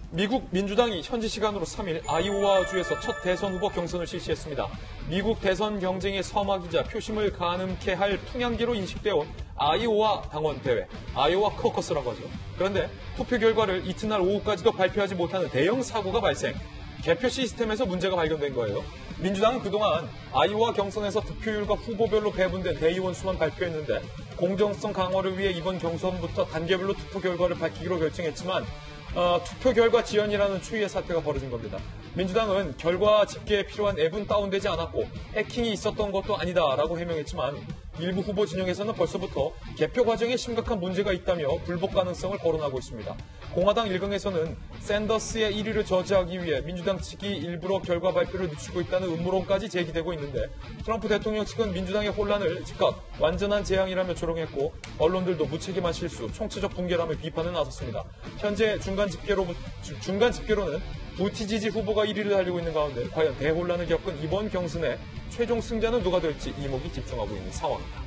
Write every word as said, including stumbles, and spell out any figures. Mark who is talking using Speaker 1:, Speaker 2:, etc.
Speaker 1: 미국 민주당이 현지 시간으로 삼 일 아이오와주에서 첫 대선 후보 경선을 실시했습니다. 미국 대선 경쟁의 서막이자 표심을 가늠케 할 풍향기로 인식되어 온 아이오와 당원 대회, 아이오와 커커스라고 하죠. 그런데 투표 결과를 이튿날 오후까지도 발표하지 못하는 대형 사고가 발생. 개표 시스템에서 문제가 발견된 거예요. 민주당은 그동안 아이오와 경선에서 득표율과 후보별로 배분된 대의원 수만 발표했는데 공정성 강화를 위해 이번 경선부터 단계별로 투표 결과를 밝히기로 결정했지만 어, 투표 결과 지연이라는 추이의 사태가 벌어진 겁니다. 민주당은 결과 집계에 필요한 앱은 다운되지 않았고 해킹이 있었던 것도 아니다라고 해명했지만 일부 후보 진영에서는 벌써부터 개표 과정에 심각한 문제가 있다며 불복 가능성을 거론하고 있습니다. 공화당 일각에서는 샌더스의 일 위를 저지하기 위해 민주당 측이 일부러 결과 발표를 늦추고 있다는 음모론까지 제기되고 있는데 트럼프 대통령 측은 민주당의 혼란을 즉각 완전한 재앙이라며 조롱했고 언론들도 무책임한 실수, 총체적 붕괴라며 비판에 나섰습니다. 현재 중간 집계로, 중간 집계로는 부티지지 후보가 일 위를 달리고 있는 가운데 과연 대혼란을 겪은 이번 경선의 최종 승자는 누가 될지 이목이 집중하고 있는 상황입니다.